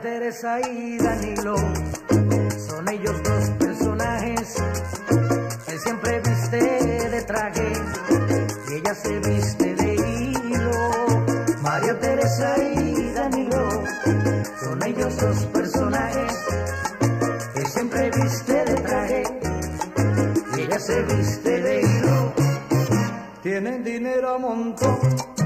Teresa y Danilo, son ellos dos personajes. Él siempre viste de traje y ella se viste de hilo. María Teresa y Danilo, son ellos dos personajes. Él siempre viste de traje y ella se viste de hilo. Tienen dinero a montón,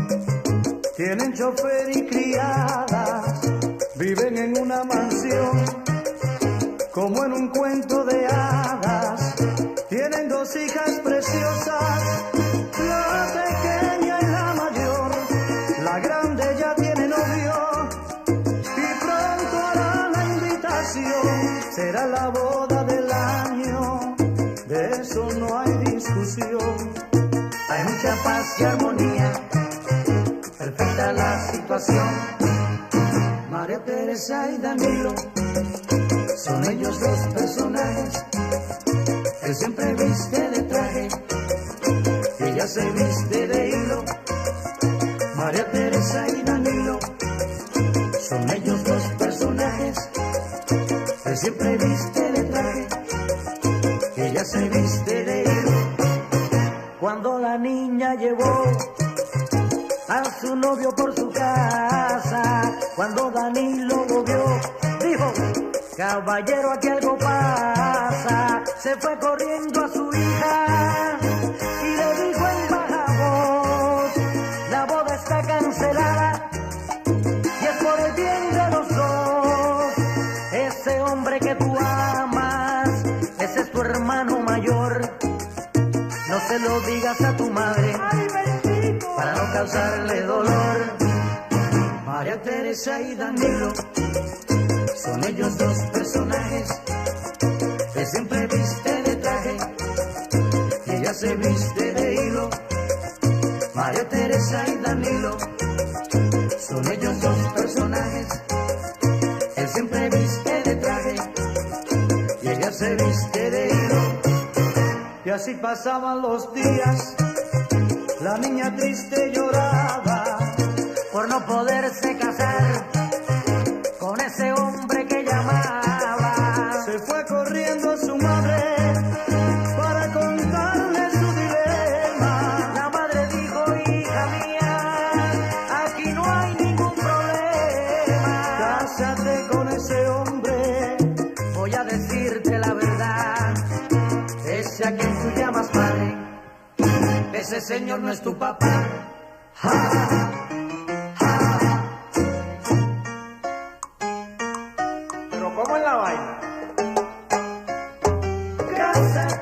tienen chofer y criadas, viven en una mansión como en un cuento de hadas. Tienen dos hijas preciosas, la pequeña y la mayor. La grande ya tiene novio y pronto hará la invitación. Será la boda del año, de eso no hay discusión. Hay mucha paz y armonía, perfecta la situación. María Teresa y Danilo, son ellos dos personajes. Él siempre viste de traje y ella se viste de hilo. María Teresa y Danilo, son ellos dos personajes. Él siempre viste de traje y ella se viste de hilo. Cuando la niña llevó a su novio por su casa, cuando Danilo lo vio, dijo: caballero, aquí algo pasa. Se fue corriendo a su hija y le dijo en baja voz: la boda está cancelada y es por el bien de los dos. Ese hombre que tú amas, ese es tu hermano mayor. No se lo digas a tu madre, ay, bendito, para no causarle dolor. María Teresa y Danilo, son ellos dos personajes. Él siempre viste de traje y ella se viste de hilo. María Teresa y Danilo, son ellos dos personajes. Él siempre viste de traje y ella se viste de hilo. Y así pasaban los días, la niña triste lloraba por no poderse casar con ese hombre que llamaba. Se fue corriendo a su madre para contarle su dilema. La madre dijo: hija mía, aquí no hay ningún problema. Cásate con ese hombre, voy a decirte la verdad. Ese a quien tú llamas padre, ese señor no es tu papá. ¡Ja! ¿Cómo es la vaina? Cásate